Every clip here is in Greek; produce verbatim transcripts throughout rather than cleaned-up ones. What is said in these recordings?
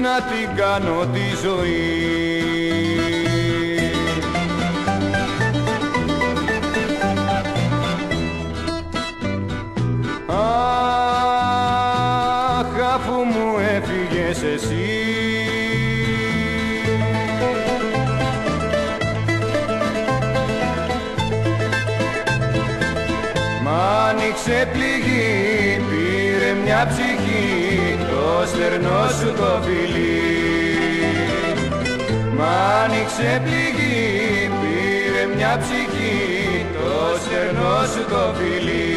να την κάνω τη ζωή. Αχ, αφού μου έφυγες εσύ, μ' άνοιξε πληγή, πήρε μια ψυχή, το στερνό σου το φιλί. Μ' άνοιξε πληγή, πήρε μια ψυχή, το στερνό σου το φιλί.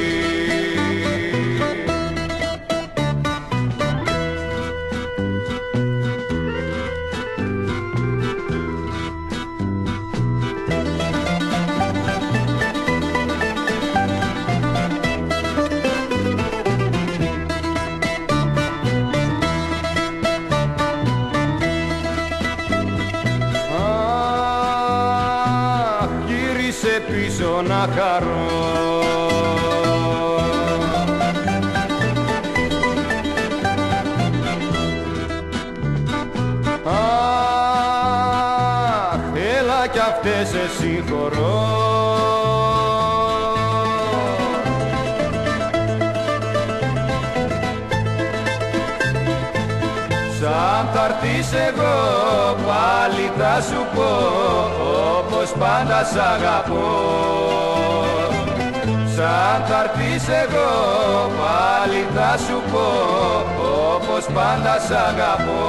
Πίσω να χαρώ, αχ, έλα κι αυτές σε συγχωρώ. Σαν θα έρθεις εγώ πάλι θα σου πω, όπως πάντα σ' αγαπώ. Σαν θα έρθεις εγώ πάλι θα σου πω, όπως πάντα σ' αγαπώ.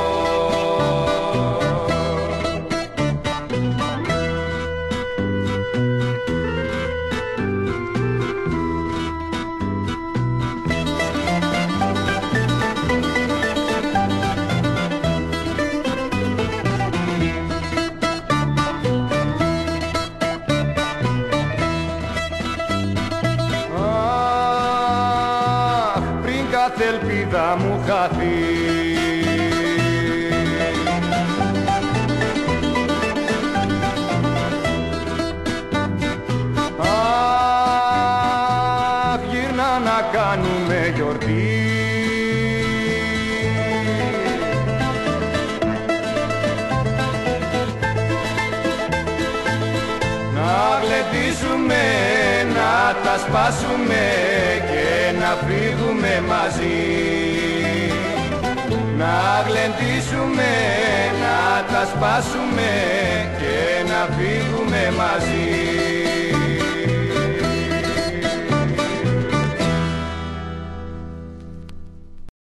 Κάθε ελπίδα μου χαθεί, αχ, γύρνα να κάνουμε γιορτή. Να γλεντήσουμε, να τα σπάσουμε και να φύγουμε μαζί. Να γλεντήσουμε, να τα σπάσουμε και να φύγουμε μαζί.